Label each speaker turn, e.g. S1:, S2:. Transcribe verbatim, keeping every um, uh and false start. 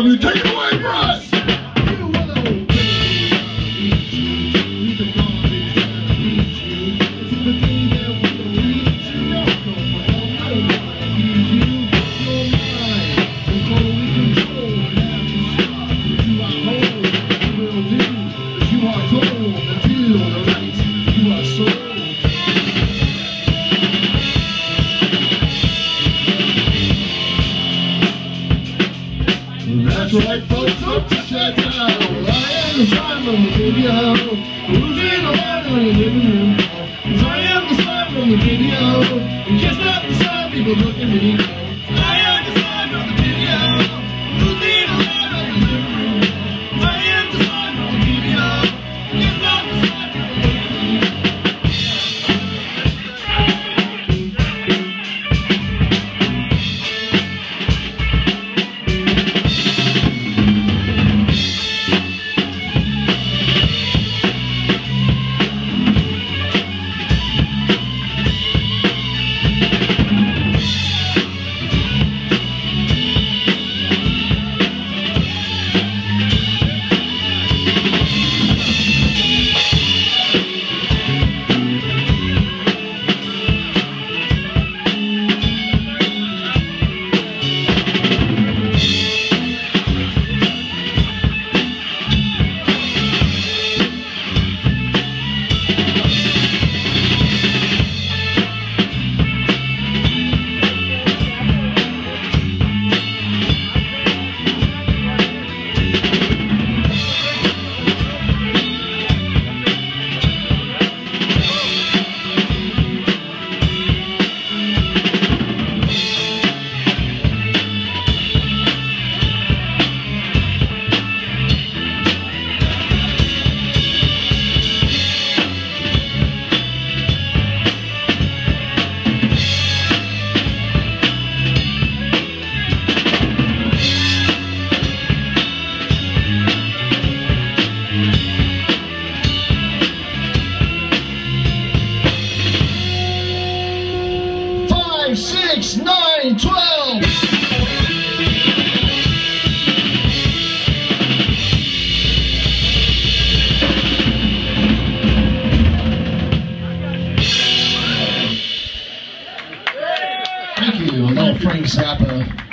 S1: love you. Take it away, Russ. That's right, folks, up to check out. I am the slime from the video. Who's in the line when you're living room? Cause I am the slime from the video. You can't stop the slime, people look at me. I am the slime from the video. Who's in the line when you're living room? I am the slime from the video. You can't stop the slime, people look at me. Six, nine, twelve. Thank you. I'm not Frank Zappa.